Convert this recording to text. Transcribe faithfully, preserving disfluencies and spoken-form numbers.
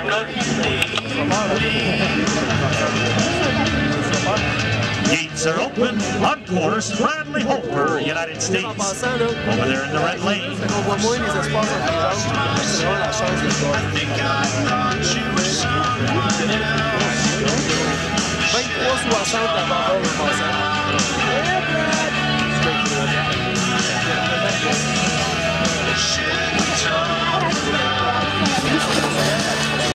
Gates are open. On course, Bradley Hoefer, United States. Over there in the red lane. vingt-trois soixante d'abord.